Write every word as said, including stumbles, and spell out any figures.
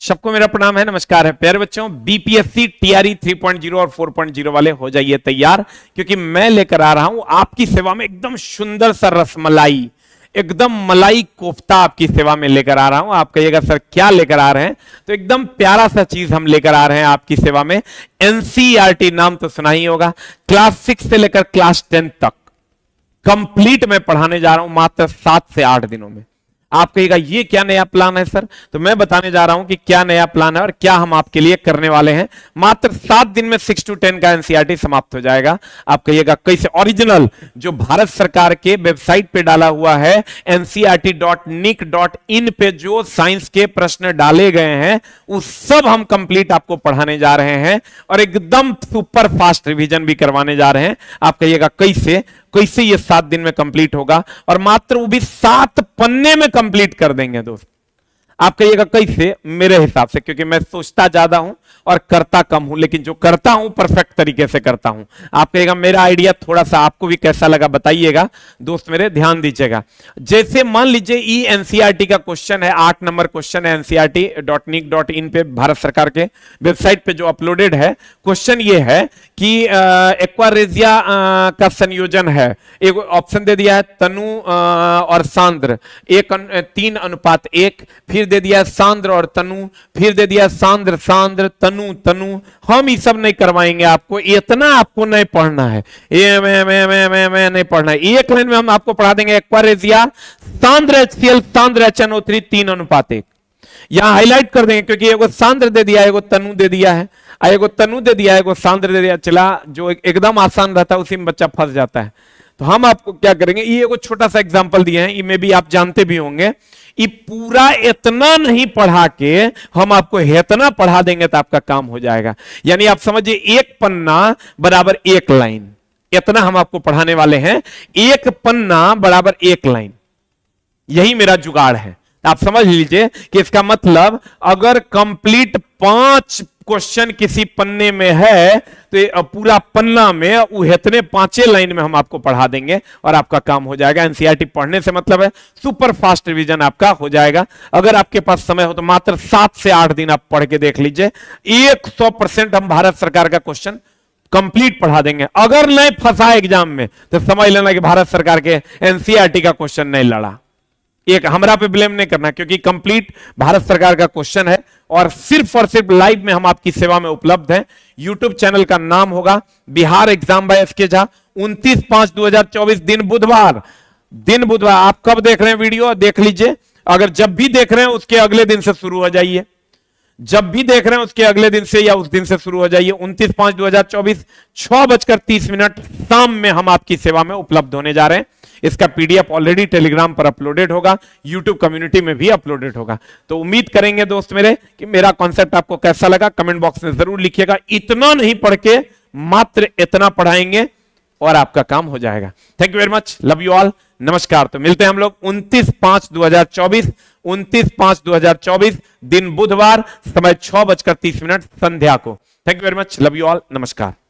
सबको मेरा प्रणाम है, नमस्कार है प्यारे बच्चों। BPSC TRE three point zero और फोर पॉइंट ज़ीरो वाले हो जाइए तैयार, क्योंकि मैं लेकर आ रहा हूं आपकी सेवा में एकदम सुंदर सा रसमलाई, एकदम मलाई कोफ्ता आपकी सेवा में लेकर आ रहा हूं। आप कहिएगा सर क्या लेकर आ रहे हैं, तो एकदम प्यारा सा चीज हम लेकर आ रहे हैं आपकी सेवा में। एनसीईआरटी नाम तो सुना ही होगा, क्लास सिक्स से लेकर क्लास टेन तक कंप्लीट मैं पढ़ाने जा रहा हूं मात्र सात से आठ दिनों में। आप कहिएगा ये क्या नया प्लान है सर, तो मैं बताने जा रहा हूं कि क्या नया प्लान है और क्या हम आपके लिए करने वाले हैं। मात्र सात दिन में सिक्स टू टेन का एनसीईआरटी समाप्त हो जाएगा। आप कहिएगा कैसे, ओरिजिनल जो भारत सरकार के वेबसाइट पे डाला हुआ है NCERT dot nic dot in पे जो साइंस के प्रश्न डाले गए हैं वो सब हम कंप्लीट आपको पढ़ाने जा रहे हैं और एकदम सुपर फास्ट रिवीजन भी करवाने जा रहे हैं। आप कहिएगा कैसे कैसे ये सात दिन में कंप्लीट होगा, और मात्र वो भी सात पन्ने में कंप्लीट कर देंगे दोस्त। आप कहिएगा कैसे, मेरे हिसाब से, क्योंकि मैं सोचता ज्यादा हूं और करता कम हूं, लेकिन जो करता हूं परफेक्ट तरीके से करता हूं। आप कहिएगा मेरा आइडिया थोड़ा सा आपको भी कैसा लगा बताइएगा दोस्त, मेरे ध्यान दीजिएगा। जैसे मान लीजिए ई एनसीईआरटी का क्वेश्चन है, आठ नंबर क्वेश्चन है NCERT dot nic dot in पे भारत सरकार के वेबसाइट पे जो अपलोडेड है। क्वेश्चन ये है कि एक्वारेजिया का संयोजन है, एक ऑप्शन दे दिया है तनु और सांद्र, एक तीन अनुपात एक, फिर दे दिया सांद्र और तनु, फिर दे दिया सांद्र सांद्र तनु तनु। हम ये सब नहीं करवाएंगे आपको, इतना आपको नहीं पढ़ना है, ये मैं मैं मैं मैं मैं नहीं पढ़ना है। एक लाइन में हम आपको पढ़ा देंगे एक्वारेजिया सांद्र एचसीएल सांद्र एचएनओ थ्री तीन अनुपात एक। यहां हाईलाइट कर देंगे क्योंकि एगो सांद्र दे दिया है, एगो तनु दे दिया है, एगो तनु दे दिया है, एगो सांद्र दे दिया। चला जो एकदम आसान रहता है उसी में बच्चा फंस जाता है। तो हम आपको क्या करेंगे, ये एगो छोटा सा एग्जांपल दिए हैं, ये में भी आप जानते भी होंगे। ये पूरा इतना नहीं पढ़ा के हम आपको इतना पढ़ा देंगे तो आपका काम हो जाएगा। यानी आप समझिए एक पन्ना बराबर एक लाइन, इतना हम आपको पढ़ाने वाले हैं। एक पन्ना बराबर एक लाइन, यही मेरा जुगाड़ है। आप समझ लीजिए कि इसका मतलब अगर कंप्लीट पांच क्वेश्चन किसी पन्ने में है तो पूरा पन्ना में वो इतने पांचे लाइन में हम आपको पढ़ा देंगे और आपका काम हो जाएगा। एनसीईआरटी पढ़ने से मतलब है सुपर फास्ट रिवीजन आपका हो जाएगा। अगर आपके पास समय हो तो मात्र सात से आठ दिन आप पढ़ के देख लीजिए, एक सौ परसेंट हम भारत सरकार का क्वेश्चन कंप्लीट पढ़ा देंगे। अगर नहीं फंसा एग्जाम में तो समझ लेना कि भारत सरकार के एनसीईआरटी का क्वेश्चन नहीं लड़ा। एक हमरा पे ब्लेम नहीं करना, क्योंकि कंप्लीट भारत सरकार का क्वेश्चन है और सिर्फ और सिर्फ लाइव में हम आपकी सेवा में उपलब्ध हैं। यूट्यूब चैनल का नाम होगा Bihar exam by SK Jha. उनतीस पांच दो हजार चौबीस दिन बुधवार, दिन बुधवार। आप कब देख रहे हैं वीडियो देख लीजिए, अगर जब भी देख रहे हैं उसके अगले दिन से शुरू हो जाइए, जब भी देख रहे हैं उसके अगले दिन से या उस दिन से शुरू हो जाइए। उनतीस पांच दो हजार चौबीस छह बजकर तीस मिनट शाम में हम आपकी सेवा में उपलब्ध होने जा रहे हैं। इसका पीडीएफ ऑलरेडी टेलीग्राम पर अपलोडेड होगा, यूट्यूब कम्युनिटी में भी अपलोडेड होगा। तो उम्मीद करेंगे दोस्त मेरे कि मेरा कॉन्सेप्ट आपको कैसा लगा, कमेंट बॉक्स में जरूर लिखिएगा। इतना नहीं पढ़ के मात्र इतना पढ़ाएंगे और आपका काम हो जाएगा। Thank you very much, love you all, नमस्कार। तो मिलते हैं हम लोग उनतीस पांच दो हजार चौबीस उनतीस पांच दो हजार चौबीस दिन बुधवार, समय छह बजकर तीस मिनट संध्या को। Thank you very much, love you all, नमस्कार।